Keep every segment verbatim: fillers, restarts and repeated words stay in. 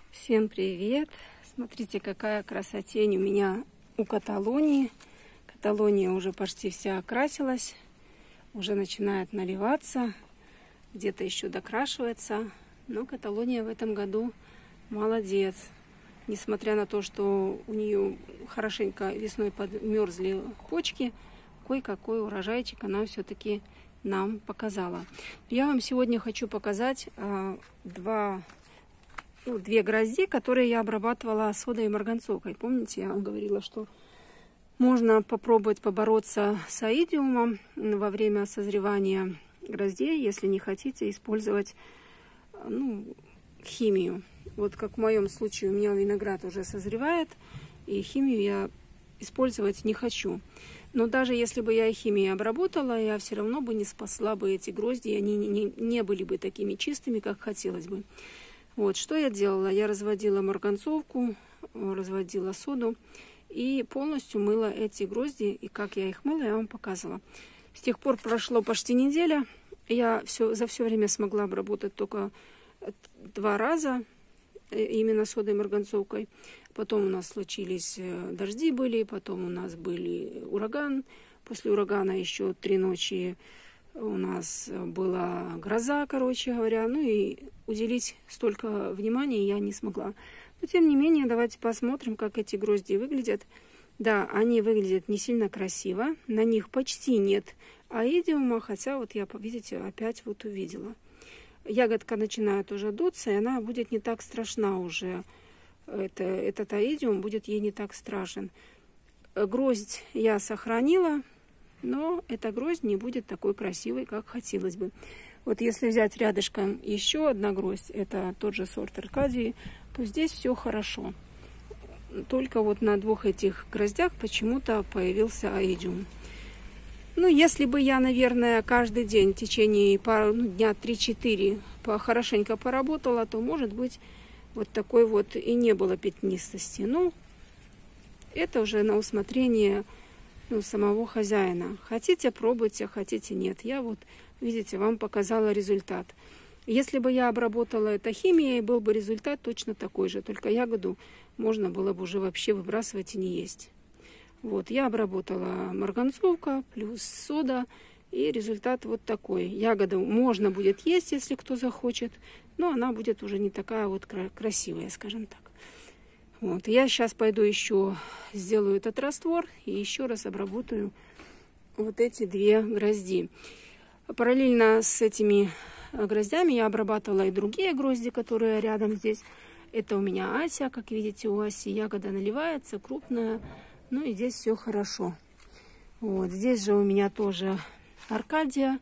Всем привет! Смотрите, какая красотень у меня у каталонии. Каталония уже почти вся окрасилась, уже начинает наливаться, где-то еще докрашивается. Но каталония в этом году молодец. Несмотря на то, что у нее хорошенько весной подмерзли почки, кое-какой урожайчик она все-таки нам показала. Я вам сегодня хочу показать а, два, ну, две грозди, которые я обрабатывала содой и марганцовкой. Помните, я вам говорила, что можно попробовать побороться с аидиумом во время созревания гроздей, если не хотите использовать ну, химию. Вот как в моем случае у меня виноград уже созревает, и химию я использовать не хочу. Но даже если бы я и химией обработала, я все равно бы не спасла бы эти грозди, они не, не, не были бы такими чистыми, как хотелось бы. Вот, что я делала? Я разводила марганцовку, разводила соду и полностью мыла эти грозди. И как я их мыла, я вам показывала. С тех пор прошло почти неделя. Я все, за все время смогла обработать только два раза, именно содой и марганцовкой. Потом у нас случились дожди были, потом у нас был ураган. После урагана еще три ночи у нас была гроза, короче говоря. Ну и уделить столько внимания я не смогла. Но тем не менее, давайте посмотрим, как эти грозди выглядят. Да, они выглядят не сильно красиво. На них почти нет аидиума, хотя вот я, видите, опять вот увидела. Ягодка начинает уже дуться, и она будет не так страшна уже. Это, этот аидиум будет ей не так страшен. Гроздь я сохранила, но эта гроздь не будет такой красивой, как хотелось бы. Вот если взять рядышком еще одна гроздь, это тот же сорт Аркадии, то здесь все хорошо. Только вот на двух этих гроздях почему-то появился аидиум. Ну, если бы я, наверное, каждый день в течение пару, ну, дня три-четыре хорошенько поработала, то, может быть, вот такой вот и не было пятнистости. Ну, это уже на усмотрение ну, самого хозяина. Хотите, пробуйте, хотите, нет. Я вот, видите, вам показала результат. Если бы я обработала это химией, был бы результат точно такой же. Только ягоду можно было бы уже вообще выбрасывать и не есть. Вот, я обработала марганцовка плюс сода, и результат вот такой. Ягоду можно будет есть, если кто захочет, но она будет уже не такая вот красивая, скажем так. Вот, я сейчас пойду еще сделаю этот раствор и еще раз обработаю вот эти две грозди. Параллельно с этими гроздями я обрабатывала и другие грозди, которые рядом здесь. Это у меня Ася, как видите, у Аси ягода наливается, крупная. Ну и здесь все хорошо. Вот здесь же у меня тоже Аркадия.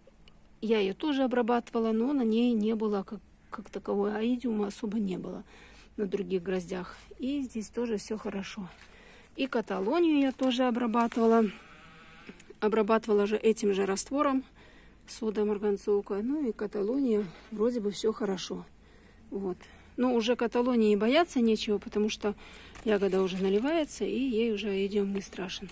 Я ее тоже обрабатывала, но на ней не было как, как таковой аидиума, особо не было на других гроздях. И здесь тоже все хорошо. И каталонию я тоже обрабатывала. Обрабатывала же этим же раствором, сода марганцовка. Ну и каталония вроде бы все хорошо. Вот. Но уже каталонии бояться нечего, потому что ягода уже наливается, и ей уже аидиум не страшен.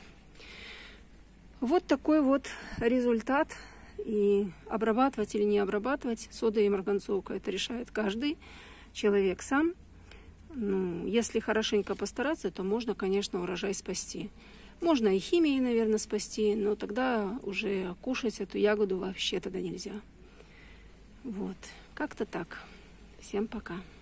Вот такой вот результат. И обрабатывать или не обрабатывать сода и марганцовка, это решает каждый человек сам. Ну, если хорошенько постараться, то можно, конечно, урожай спасти. Можно и химией, наверное, спасти, но тогда уже кушать эту ягоду вообще тогда нельзя. Вот, как-то так. Всем пока.